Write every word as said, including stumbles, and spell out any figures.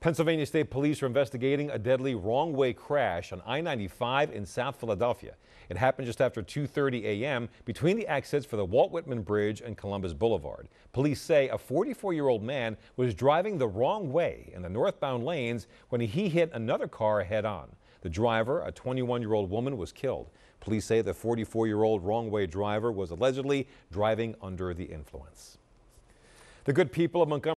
Pennsylvania State Police are investigating a deadly wrong-way crash on I ninety-five in South Philadelphia. It happened just after two thirty a m between the exits for the Walt Whitman Bridge and Columbus Boulevard. Police say a forty-four-year-old man was driving the wrong way in the northbound lanes when he hit another car head-on. The driver, a twenty-one-year-old woman, was killed. Police say the forty-four-year-old wrong-way driver was allegedly driving under the influence. The good people of Montgomery